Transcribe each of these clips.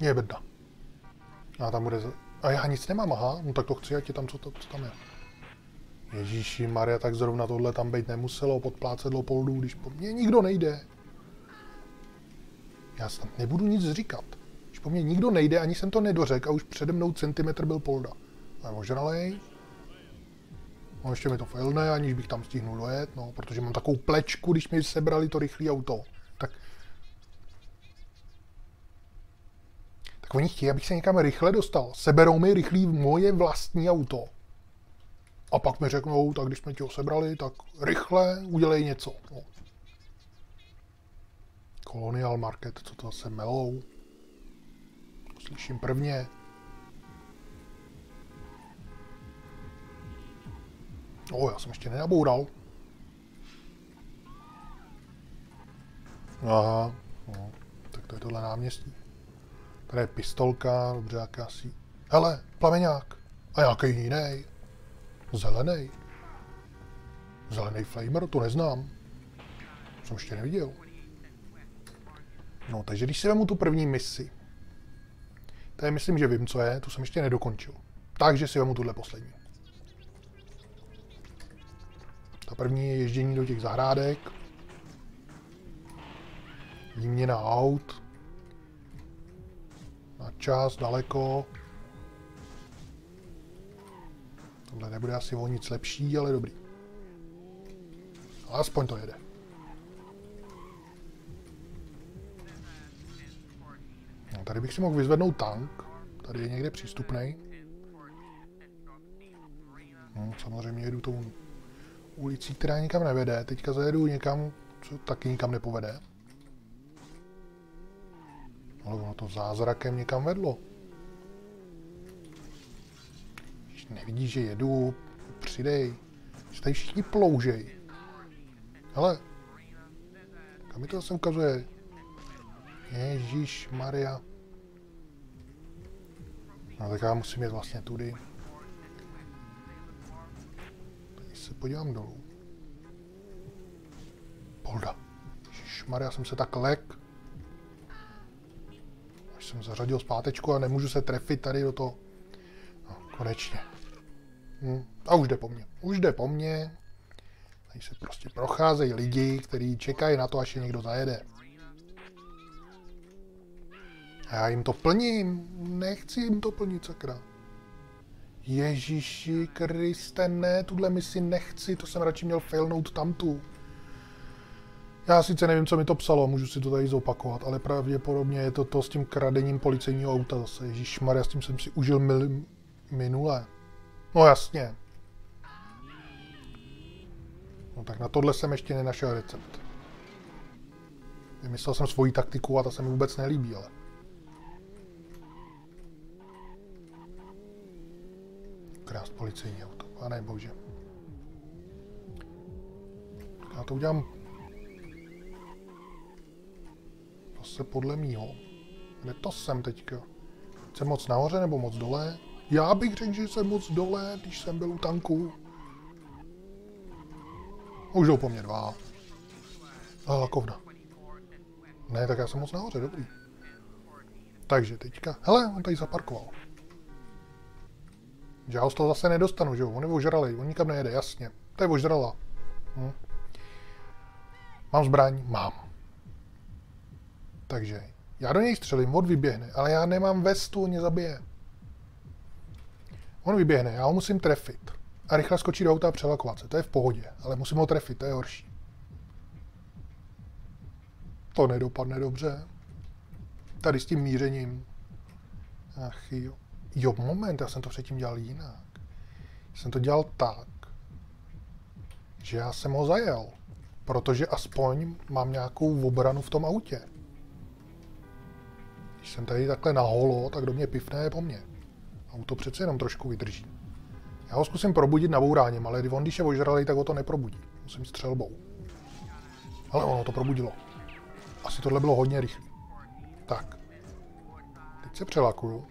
Je bedna. A tam bude... A já nic nemám, aha. No tak to chci, ať je tam, co tam je. Ježíši Maria, tak zrovna tohle tam být nemuselo, podplácedlo poldu, když po mně nikdo nejde. Já snad nebudu nic říkat. Když po mně nikdo nejde, ani jsem to nedořekl a už přede mnou centimetr byl polda. A je ožralej. No ještě mi to failne, aniž bych tam stihnul dojet, no, protože mám takovou plečku, když mi sebrali to rychlé auto. Tak oni chtějí, abych se někam rychle dostal. Seberou mi rychlý moje vlastní auto. A pak mi řeknou, tak když jsme ti ho sebrali, tak rychle udělej něco. No. Colonial Market, co to zase melou? Slyším prvně. Já jsem ještě nenaboural. Aha, no, tak to je tohle náměstí. Tady je pistolka, dobře, jakási. Hele, plameňák. A nějaký jiný. Zelený. Zelený flamer, to neznám. Jsem ještě neviděl. No, takže když si vemu tu první misi. To je, myslím, že vím, co je, tu jsem ještě nedokončil. Takže si vemu tuhle poslední. Ta první je ježdění do těch zahrádek. Výměna aut. Na čas, daleko. Tohle nebude asi o nic lepší, ale dobrý. Ale aspoň to jede. No, tady bych si mohl vyzvednout tank. Tady je někde přístupný. No, samozřejmě jedu tou ulicí, která nikam nevede. Teďka zajedu někam, co taky nikam nepovede. Ale ono to zázrakem někam vedlo. Když nevidíš, že jedu, přidej. Že tady všichni ploužej. Hele. Kam mi to zase ukazuje? Ježíš Maria. No tak já musím jet vlastně tudy. Tady se podívám dolů. Polda. Ježíš Maria, jsem se tak lek. Až jsem zařadil zpátečku a nemůžu se trefit tady do toho. No, konečně. A už jde po mně. Už jde po mně. Tady se prostě procházejí lidi, kteří čekají na to, až je někdo zajede. A já jim to plním. Nechci jim to plnit, sakra. Ježíši Kriste, ne, tuhle misi nechci, to jsem radši měl failnout tamtu. Já sice nevím, co mi to psalo, můžu si to tady zopakovat, ale pravděpodobně je to s tím kradením policejního auta zase. Ježišmarja, s tím jsem si užil minule. No jasně. No tak na tohle jsem ještě nenašel recept. Vymyslel jsem svoji taktiku a ta se mi vůbec nelíbí, ale... Krást policejní auto, pane bože. Já to udělám... Zase podle mýho. Kde to jsem teďka? Jsem moc nahoře nebo moc dole? Já bych řekl, že jsem moc dole, když jsem byl u tanku. Už jdou po mně dva. A lakovna. Ne, tak já jsem moc nahoře, dobrý. Takže teďka... Hele, on tady zaparkoval. Že já ho z toho zase nedostanu, že jo? On je ožralej, on nikam nejede, jasně. To je ožrala. Mám zbraň? Mám. Takže já do něj střelím, on vyběhne, ale já nemám vestu, on mě zabije. On vyběhne, já ho musím trefit. A rychle skočit do auta a přelakovat se, to je v pohodě, ale musím ho trefit, to je horší. To nedopadne dobře. Tady s tím mířením. Ach jo. Jo, moment, já jsem to předtím dělal jinak. Jsem to dělal tak, že já jsem ho zajel, protože aspoň mám nějakou obranu v tom autě. Když jsem tady takhle na holo, tak do mě pifne po mně. Auto přece jenom trošku vydrží. Já ho zkusím probudit nabouráním, ale on, když je ožralej, tak ho to neprobudí. Musím střelbou. Ale ono to probudilo. Asi tohle bylo hodně rychlé. Tak. Teď se přelakuju.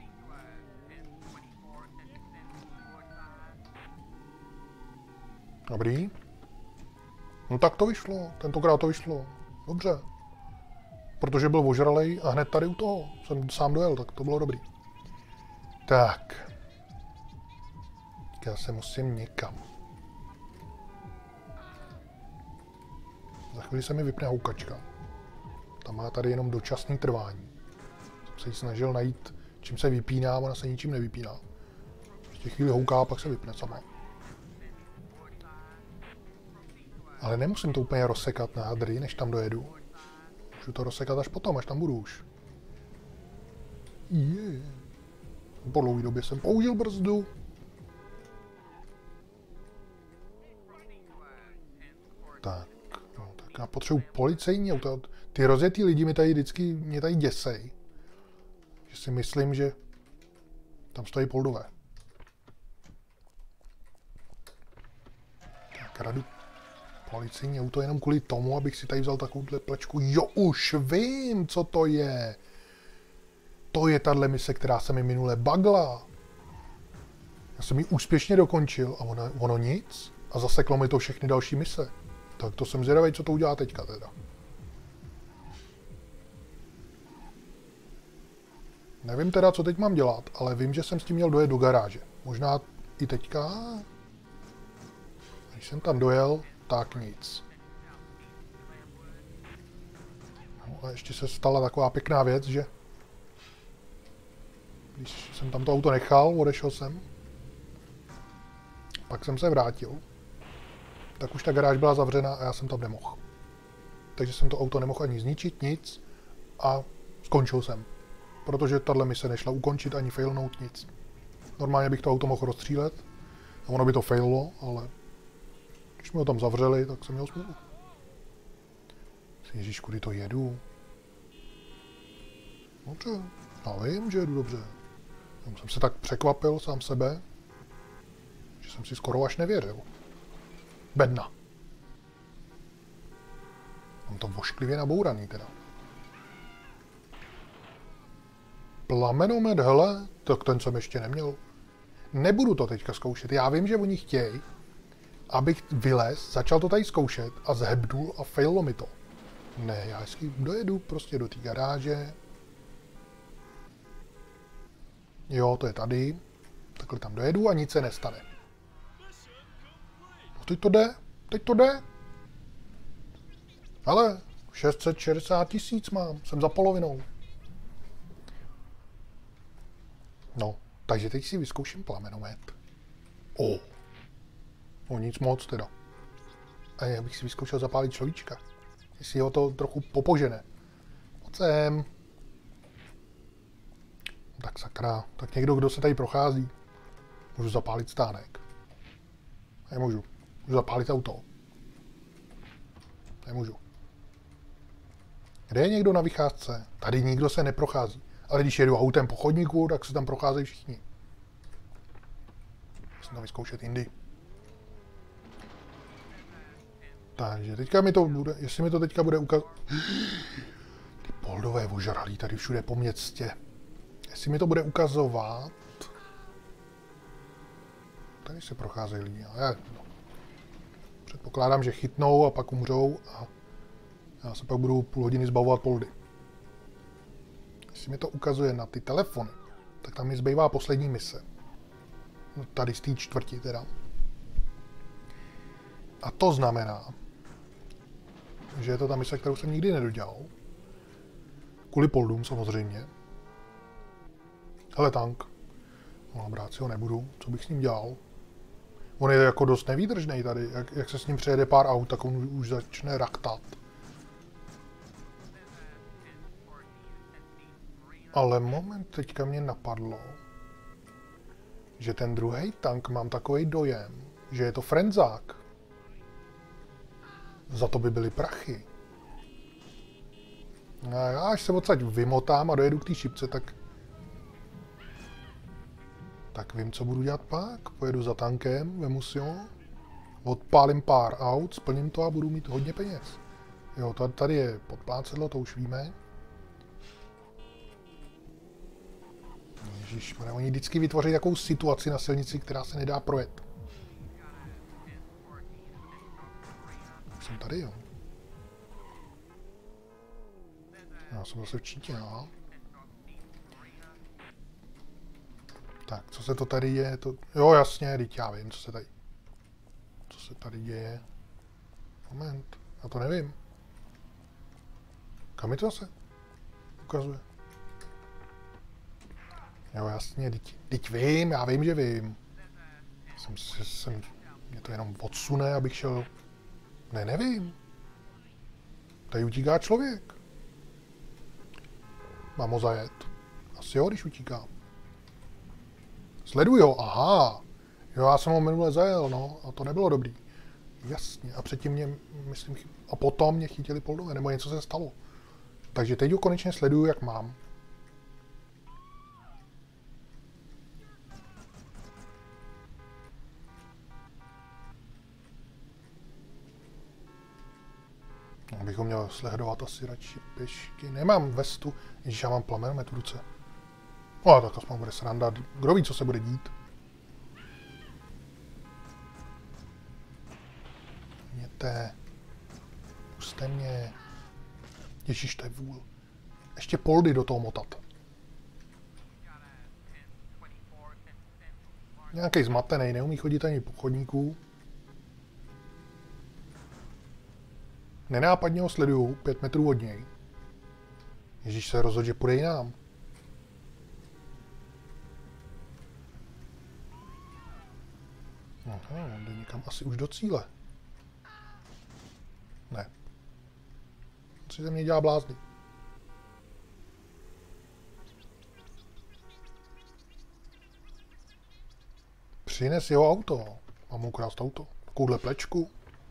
Dobrý. No tak to vyšlo. Tentokrát to vyšlo. Dobře. protože byl ožralej a hned tady u toho jsem sám dojel, tak to bylo dobrý. Tak. Já se musím někam. Za chvíli se mi vypne houkačka. Ta má tady jenom dočasný trvání. Jsem se jí snažil najít, čím se vypíná, ona se ničím nevypíná. Ještě chvíli houká, pak se vypne sama. Ale nemusím to úplně rozsekat na hadry, než tam dojedu. Můžu to rozsekat až potom, až tam budu už. Po dlouhé době jsem použil brzdu. Tak, no, tak já potřebuji policejní auto. Ty rozjetý lidi mě tady vždycky děsej. Že si myslím, že tam stojí poldové. Tak radu policejní auto jenom kvůli tomu, abych si tady vzal takovouhle plečku. Jo, už vím, co to je. To je tahle mise, která se mi minule bagla. Já jsem ji úspěšně dokončil a ono nic. A zaseklo mi to všechny další mise. Tak to jsem zvědavý, co to udělá teďka teda. Nevím teda, co teď mám dělat, ale vím, že jsem s tím měl dojet do garáže. Možná i teďka. Když jsem tam dojel, tak nic. No a ještě se stala taková pěkná věc, že když jsem tam to auto nechal, odešel jsem, pak jsem se vrátil, tak už ta garáž byla zavřena a já jsem tam nemohl. Takže jsem to auto nemohl ani zničit, nic a skončil jsem. Protože tahle mise nešla ukončit ani failnout, nic. Normálně bych to auto mohl rozstřílet a ono by to faillo, ale když mi ho tam zavřeli, tak jsem měl smůlu. Ježíš, kudy to jedu? Dobře, já vím, že jedu dobře. Já jsem se tak překvapil sám sebe, že jsem si skoro až nevěřil. Bedna. Mám to vošklivě nabouraný teda. Plamenomet, hele, tak ten jsem ještě neměl. Nebudu to teďka zkoušet. Já vím, že oni chtějí, abych vylez, začal to tady zkoušet a zhebnul a faillo mi to. Ne, já hezky dojedu prostě do té garáže. Jo, to je tady. Takhle tam dojedu a nic se nestane. No teď to jde, teď to jde. Ale 660 000 mám, jsem za polovinou. No, takže teď si vyzkouším plamenomet. No nic moc teda. A já bych si vyzkoušel zapálit človíčka. Jestli ho to trochu popožene. Pojď sem. Tak sakra. Tak někdo, kdo se tady prochází. Můžu zapálit stánek. Nemůžu. Můžu zapálit auto. Nemůžu. Kde je někdo na vycházce? Tady nikdo se neprochází. Ale když jedu autem po chodníku, tak se tam procházejí všichni. Musím to vyzkoušet jindy. Takže teďka mi to bude, jestli mi to teďka bude ukazovat. Ty poldové ožralí tady všude po městě. Jestli mi to bude ukazovat. Tady se procházejí lidi. No. Předpokládám, že chytnou a pak umřou a já se pak budu půl hodiny zbavovat poldy. Jestli mi to ukazuje na ty telefony, tak tam mi zbývá poslední mise. No, tady z té čtvrti teda. A to znamená, že je to ta mise, kterou jsem nikdy nedodělal. Kvůli poldům samozřejmě. Hele tank. No, brát si ho nebudu. Co bych s ním dělal? On je jako dost nevýdržný tady. Jak se s ním přejede pár aut, tak on už začne raktat. Ale moment, teďka mě napadlo, že ten druhý tank mám takový dojem, že je to frenzák. Za to by byly prachy. A já až se odsaď vymotám a dojedu k té šipce, tak vím, co budu dělat pak. Pojedu za tankem, vemu si ho, odpálím pár aut, splním to a budu mít hodně peněz. Jo, tady je podplácedlo, to už víme. Ježišmarja, oni vždycky vytvoří takovou situaci na silnici, která se nedá projet. Už jsem tady, jo. Já jsem zase v čítě, no. Tak, co se to tady děje? Jo, jasně, teď já vím, co se tady děje. Moment, já to nevím. Kam mi to zase ukazuje? Jo, jasně, teď vím, já vím, že vím. Mě to jenom odsune, abych šel... Ne, nevím. Tady utíká člověk. Mám ho zajet. Asi jo, když utíká. Sleduj ho, aha. Jo, já jsem ho minule zajel, no, a to nebylo dobrý. Jasně, a předtím mě, myslím, a potom mě chytili poldové, nebo něco se stalo. Takže teď ho konečně sleduju, jak mám. Abych ho měl sledovat asi radši pěšky. Nemám vestu, ježiš, já mám plamenomet v ruce. No, tak aspoň bude sranda. Kdo ví, co se bude dít? Měte. Puste mě. Ježiš, to je vůl. Ještě poldy do toho motat. Nějaký zmatený, neumí chodit ani po chodníku. Nenápadně ho sleduju 5 metrů od něj. Ježíš se rozhodl, že půjde jinam. Aha, jde někam asi už do cíle. Ne. Co ze mě dělá blázny? Přines jeho auto. Mám mu ukrást auto. Takovouhle plečku.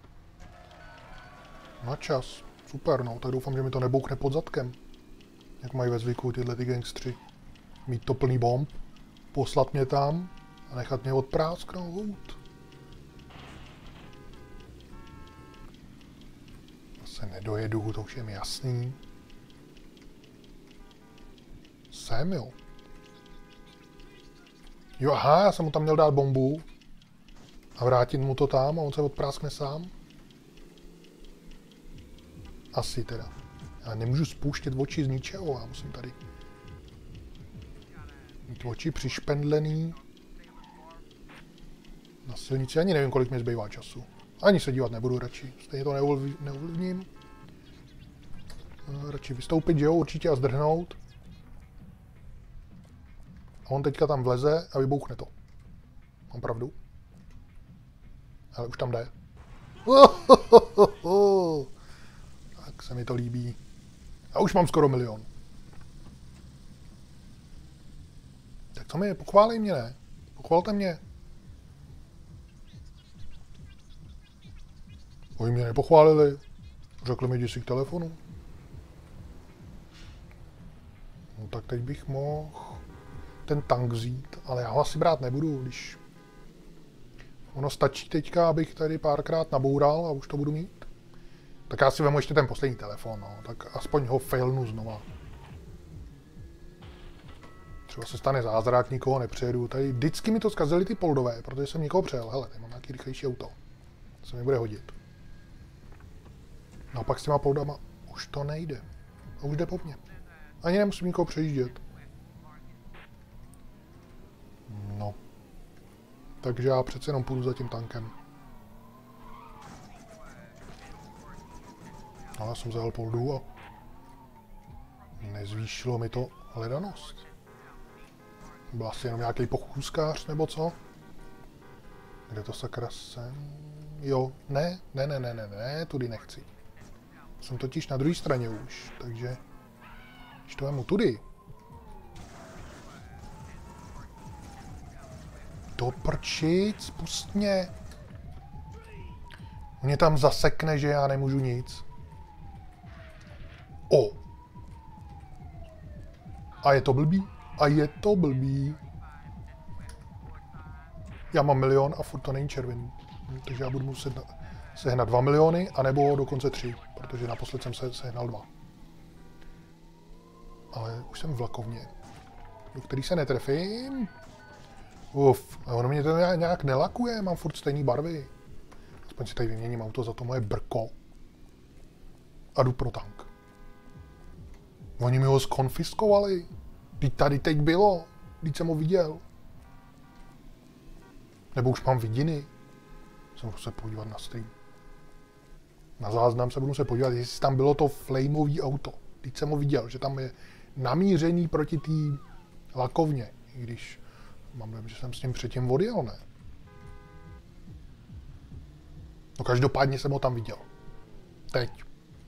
Na čas. Super, no. Tak doufám, že mi to nebouchne pod zadkem. Jak mají ve zvyku tyhle ty gangstři. Mít to plný bomb. Poslat mě tam. A nechat mě odprásknout. Se nedojedu, to už je mi jasný. Jsem, jo. Jo, aha, já jsem mu tam měl dát bombu. A vrátit mu to tam a on se odpráskne sám. Asi teda. Já nemůžu spouštět oči z ničeho, já musím tady mít oči přišpendlený. Na silnici ani nevím, kolik mi zbývá času. Ani se dívat nebudu radši, stejně to neovlivním. Radši vystoupit, že jo, určitě a zdrhnout. A on teďka tam vleze a vybouchne to. Mám pravdu? Ale už tam jde. Tak se mi to líbí. A už mám skoro 1 000 000. Tak co mi, pochválej mě, ne? Pochvalte mě. Oni mě nepochválili. Řekli mi, jdi si k telefonu. No tak teď bych mohl ten tank vzít, ale já ho asi brát nebudu, když... Ono stačí teďka, abych tady párkrát naboural a už to budu mít. Tak já si vemu ještě ten poslední telefon, no. Tak aspoň ho failnu znova. Třeba se stane zázrak, nikoho nepřejedu. Tady vždycky mi to zkazili ty poldové, protože jsem někoho přejel. Hele, tady mám nějaký rychlejší auto. To se mi bude hodit. No a pak s těma poldama už to nejde. A už jde po mně. Ani nemusím nikoho přejíždět. No. Takže já přece jenom půjdu za tím tankem. No, já jsem zajel poldu a nezvýšilo mi to hledanost. Byl asi jenom nějaký pochůzkář nebo co? Kde to sakra jsem? Jo, ne, tudy nechci. Jsem totiž na druhé straně už, takže když to vemu tudy. Do prčic, pust mě. Mě tam zasekne, že já nemůžu nic. O. A je to blbý? A je to blbý. Já mám 1 000 000 a furt to není červený. Takže já budu muset sehnat 2 miliony, anebo dokonce 3, protože naposled jsem sehnal 2. Ale už jsem v vlakovně, do který se netrefím. Uf, a ono mě to nějak nelakuje, mám furt stejné barvy. Aspoň si tady vyměním auto za to moje brko. A jdu pro tank. Oni mi ho skonfiskovali. Teď tady teď bylo. Teď jsem ho viděl. Nebo už mám vidiny. Jsem se podívat na stream. Na záznam se budu se podívat, jestli tam bylo to flameový auto. Teď jsem ho viděl, že tam je namířený proti té lakovně. I když mám dojem, že jsem s ním předtím odjel, ne? No každopádně jsem ho tam viděl. Teď.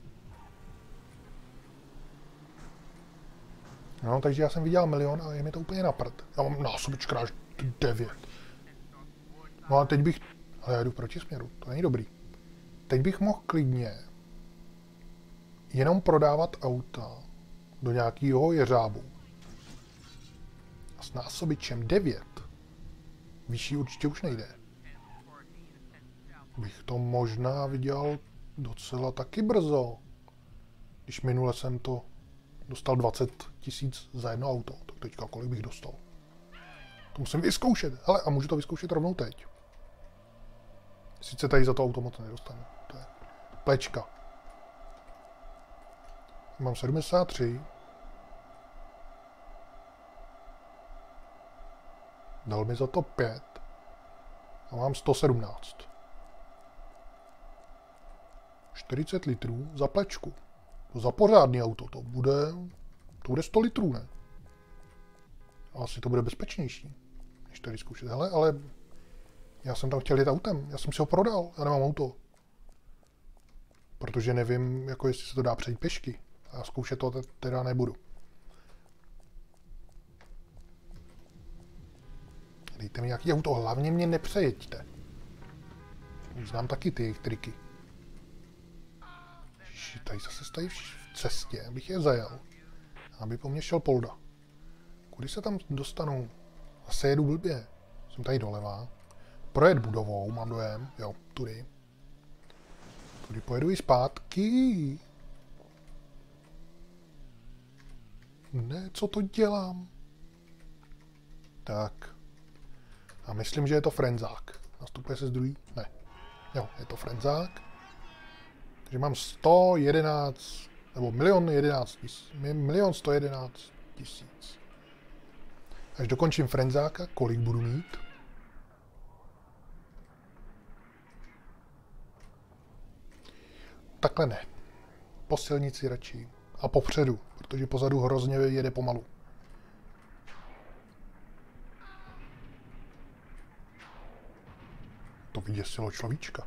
No, takže já jsem viděl 1 milion a je mi to úplně na prd. Já mám násobička až 9. No a teď bych... Ale já jdu proti směru, to není dobrý. Teď bych mohl klidně jenom prodávat auta do nějakého jeřábu. A s násobičem 9 vyšší určitě už nejde. Bych to možná viděl docela taky brzo. Když minule jsem to dostal 20 000 za jedno auto, tak teďka kolik bych dostal? To musím vyzkoušet. Hele, a můžu to vyzkoušet rovnou teď. Sice tady za to auto moc nedostanu. To je plečka. Mám 73. Dal mi za to 5. A mám 117. 40 litrů za plečku. To za pořádný auto. To bude 100 litrů, ne? Asi to bude bezpečnější, než tady zkoušet. Hele, ale já jsem tam chtěl jít autem. Já jsem si ho prodal. Já nemám auto. Protože nevím, jako jestli se to dá přejít pěšky. A zkoušet to teda nebudu. Dejte mi nějaký auto. Hlavně mě nepřejeďte. Už znám taky ty jejich triky. Tady zase stojí v cestě, abych je zajel. Aby po mně šel Polda. Kudy se tam dostanu? Zase jedu blbě. Jsem tady doleva. Projet budovou, mám dojem. Jo, tudy. Tudy pojedu i zpátky. Ne, co to dělám? Tak. A myslím, že je to frenzák. Nastupuje se z druhý? Ne. Jo, je to frenzák. Takže mám 111, nebo 1 111 000. Až dokončím frenzáka, kolik budu mít? Takhle ne. Po silnici radši. A popředu, protože pozadu hrozně jede pomalu. To vyděsilo človíčka.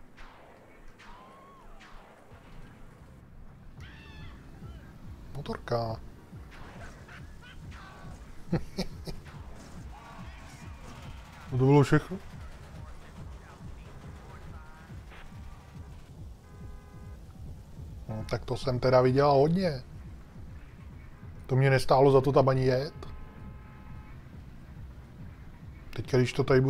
Motorka. To bylo všechno? No, tak to jsem teda viděl hodně. To mě nestálo za to tam ani jet. Teď, když to tady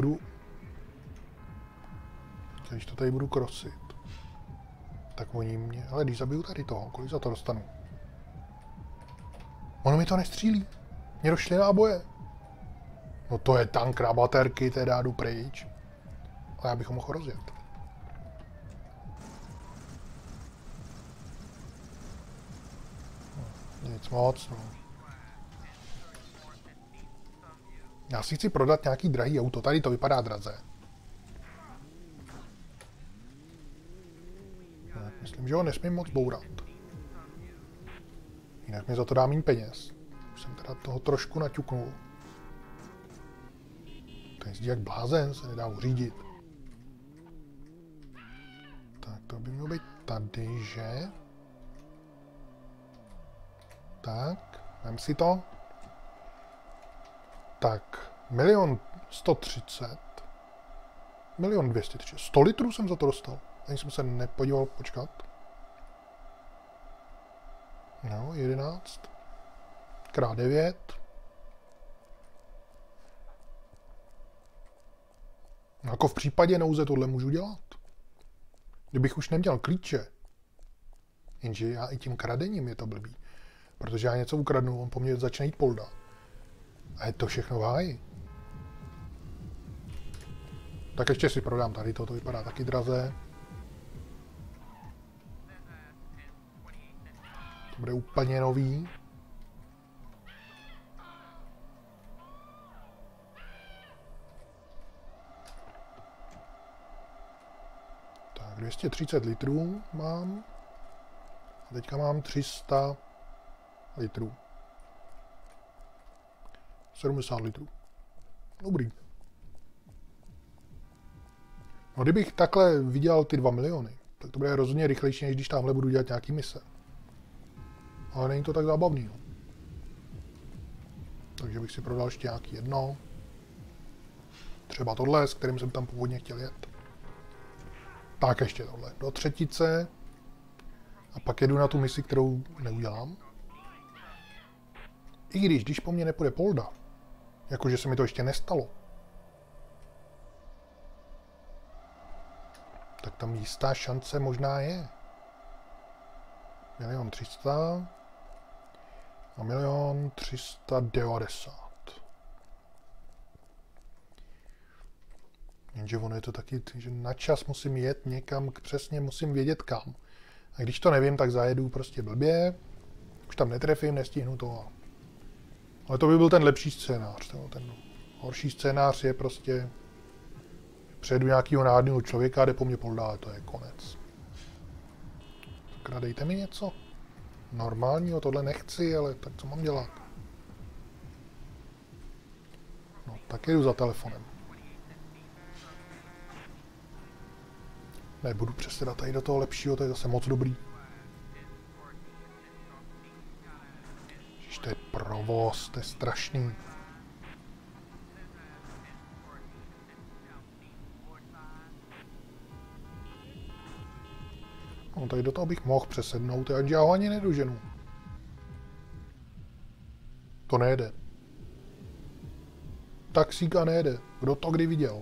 budu krosit, tak oni mě... Ale když zabiju tady toho, kolik za to dostanu? Ono mi to nestřílí. Mě došly náboje. No to je tank na baterky, teda jdu pryč. Ale já bych ho mohl rozjet. No, nic moc, no. Já si chci prodat nějaký drahý auto. Tady to vypadá draze. No, myslím, že ho nesmím moc bourat. Jinak mi za to dá méně peněz. Už jsem teda toho trošku naťuknul. To jezdí jak blázen, se nedá uřídit. Tak to by mělo být tady, že? Tak, vem si to. Tak, 1 130 000 1 230 100 litrů jsem za to dostal. Ani jsem se nepodíval počkat. No, 11 krát 9. No, jako v případě nouze tohle můžu dělat. Kdybych už neměl klíče. Jenže já i tím kradením je to blbý. Protože já něco ukradnu, on po mně začne jít Polda. A je to všechno v háji. Tak ještě si prodám tady to vypadá taky draze. To bude úplně nový. 230 litrů mám. A teďka mám 300 litrů. 70 litrů. Dobrý. No kdybych takhle vydělal ty 2 miliony, tak to bude rozhodně rychlejší, než když tamhle budu dělat nějaký mise. Ale není to tak zábavný, no. Takže bych si prodal ještě nějaký jedno. Třeba tohle, s kterým jsem tam původně chtěl jet. Tak ještě tohle. Do třetice. A pak jedu na tu misi, kterou neudělám. I když po mně nepůjde Polda. Jakože se mi to ještě nestalo. Tak tam jistá šance možná je. 1 300 000 a 1 390 000. Jenže ono je to taky, že na čas musím jet někam, přesně musím vědět kam. A když to nevím, tak zajedu prostě blbě, už tam netrefím, nestihnu to. Ale to by byl ten lepší scénář. Ten horší scénář je prostě přejedu nějakého náhodného člověka, jde po mně Polda, a to je konec. Tak dejte mi něco normálního, tohle nechci, ale tak co mám dělat? No, tak jedu za telefonem. Nebudu přesedat tady do toho lepšího, to je zase moc dobrý. Ježiš, to je provoz, to je strašný. No tady do toho bych mohl přesednout, ať já ho ani nedoženu. To nejde. Taxíka nejde. Kdo to kdy viděl?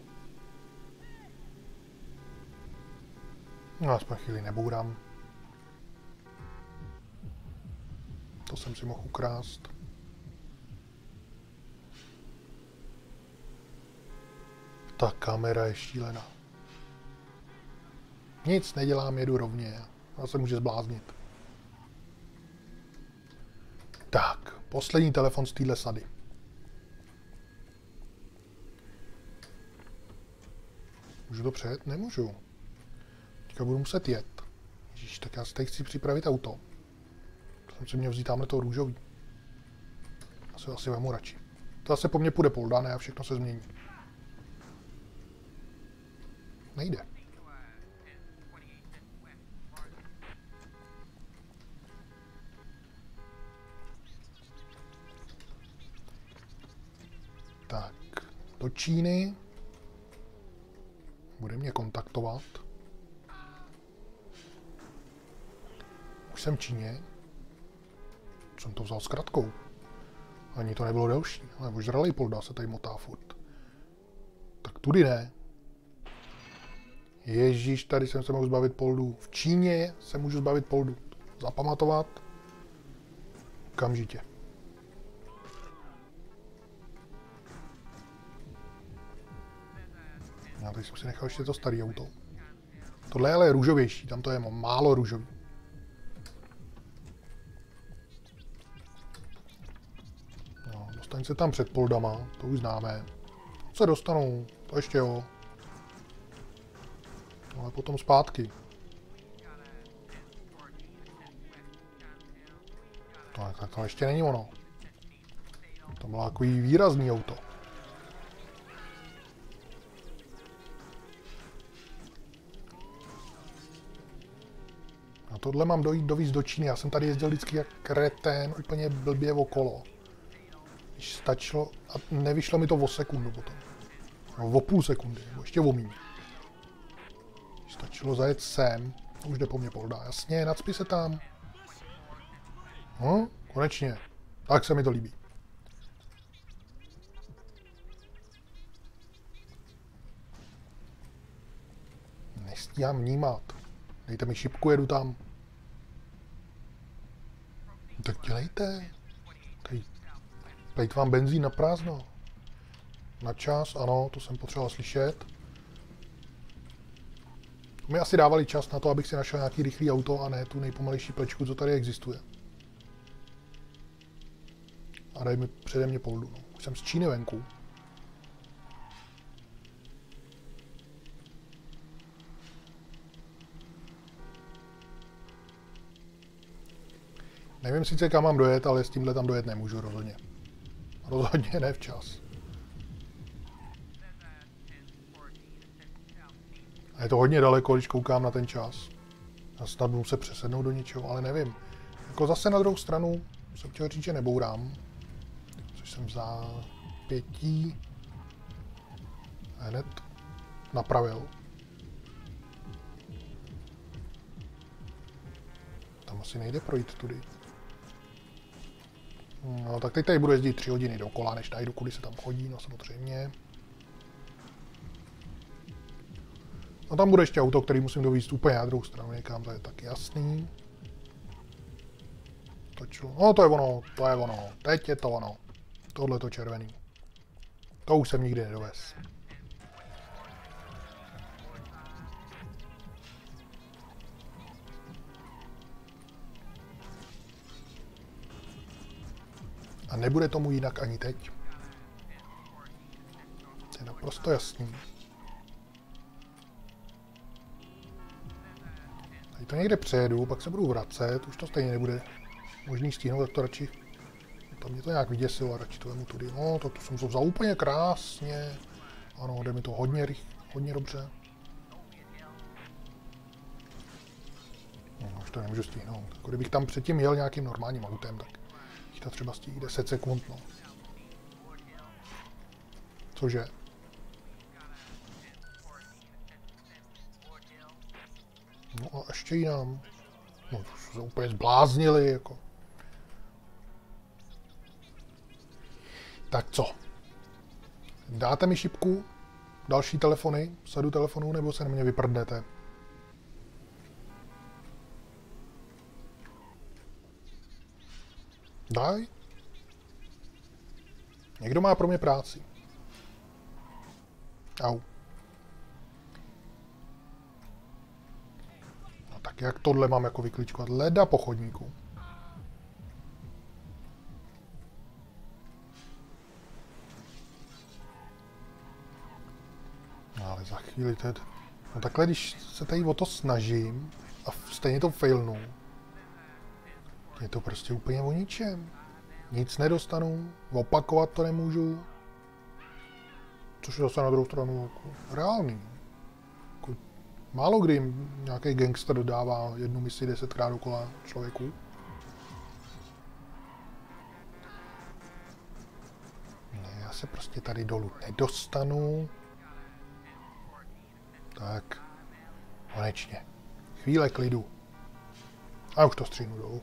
No aspoň chvíli nebourám. To jsem si mohl ukrást. Ta kamera je šílená. Nic nedělám, jedu rovně. Já se může zbláznit. Tak, poslední telefon z téhle sady. Můžu to přejet? Nemůžu. Teďka budu muset jet. Ježiš, tak já si tady chci připravit auto. To jsem si měl vzít tamhle to růžový. Já se asi vemu radši. To zase po mně půjde Polda, ne, a všechno se změní. Nejde. Tak, do Číny. Bude mě kontaktovat. Už jsem v Číně. Jsem to vzal s kratkou. Ani to nebylo delší. Ale ožralej Polda se tady motá furt. Tak tudy ne. Ježíš, tady jsem se mohl zbavit Poldu. V Číně se můžu zbavit Poldu. Zapamatovat. Okamžitě. Já tady jsem si nechal ještě to staré auto. Tohle je ale růžovější, tam to je málo růžový. No, dostaň se tam před Poldama, to už známe. Se dostanou, to ještě jo. Ale potom zpátky. To ještě není ono. To bylo takový výrazný auto. A tohle mám dovíc do Číny. Já jsem tady jezdil vždycky jak kretén, úplně blbě okolo. Když stačilo, a nevyšlo mi to o sekundu potom. No, o půl sekundy, nebo ještě o míň. Když stačilo zajet sem, už jde po mně Polda. Jasně, nacpi se tam. No, konečně. Tak se mi to líbí. Nestíhám vnímat. Dejte mi šipku, jedu tam. Tak dělejte. Tady plejtvám benzín na prázdno. Na čas, ano, to jsem potřeboval slyšet. Mi asi dávali čas na to, abych si našel nějaký rychlý auto a ne tu nejpomalejší plečku, co tady existuje. A dej mi přede mě Poldu. No. Už jsem z Číny venku. Nevím sice, kam mám dojet, ale s tímhle tam dojet nemůžu rozhodně. Rozhodně ne včas. A je to hodně daleko, když koukám na ten čas. Já snad budu se přesednout do něčeho, ale nevím. Jako zase na druhou stranu jsem chtěl říct, že nebourám. Což jsem za 5 hned napravil. Tam asi nejde projít tudy. No tak teď tady budu jezdit 3 hodiny dokola, než najdu, kudy se tam chodí, no samozřejmě. No tam bude ještě auto, který musím dovízt úplně na druhou stranu někam, to je tak jasný. Točilo. No to je ono, teď je to ono. Tohle to červený. To už jsem nikdy nedovez. A nebude tomu jinak ani teď. To je naprosto jasný. Tady to někde přejedu, pak se budu vracet, už to stejně nebude možný stihnout, tak to radši... Tam mě to nějak vyděsilo, radši to vemu tudy. No, to jsem to vzal úplně krásně. Ano, jde mi to hodně dobře. No, už to nemůžu stihnout. Jako kdybych tam předtím jel nějakým normálním autem, tak jich to třeba stihne 10 sekund, no. Cože? No a ještě jinam. No, to se úplně zbláznili, jako. Tak co? Dáte mi šipku? Další telefony? Sadu telefonů, nebo se na mě vyprdnete? Daj. Někdo má pro mě práci. Au. No tak jak tohle mám jako vykličkovat? Leda po chodníku. No ale za chvíli teď... No takhle, když se tady o to snažím a stejně to failnu, je to prostě úplně o ničem. Nic nedostanu, opakovat to nemůžu. Což je zase na druhou stranu jako reálný. Jako málo kdy nějaký gangster dodává jednu misi 10krát dokola člověku. Ne, já se prostě tady dolů nedostanu. Tak, konečně. Chvíle klidu. A už to stříhnu dolů.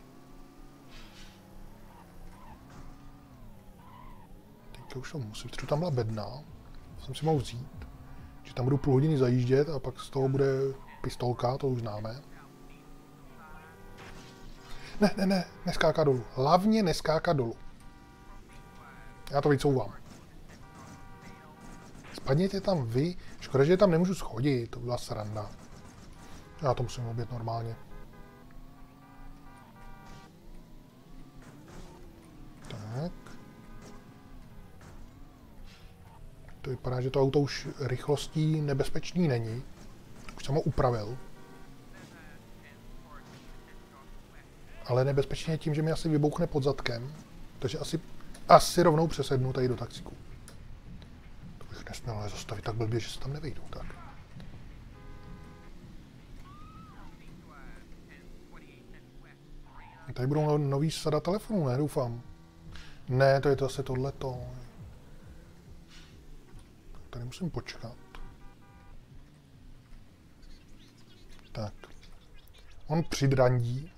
Teďka už to musím, třeba tam byla bedna. Jsem si mohl vzít. Že tam budu půl hodiny zajíždět a pak z toho bude pistolka, to už známe. Ne, neskáká dolů. Hlavně neskáká dolů. Já to vycouvám. Spadněte tam vy. Škoda, že tam nemůžu schodit, to byla sranda. Já to musím obět normálně. Tak. To vypadá, že to auto už rychlostí nebezpečný není. Už jsem ho upravil. Ale nebezpečně je tím, že mi asi vybouchne pod zadkem. Takže asi rovnou přesednu tady do taxíku. To bych nesměl ale zastavit tak blbě, že se tam nevejdu. Tak. Tady budou nový sada telefonů, ne? Doufám. Ne, to je to zase tohleto. Tady musím počkat. Tak. On přidrandí.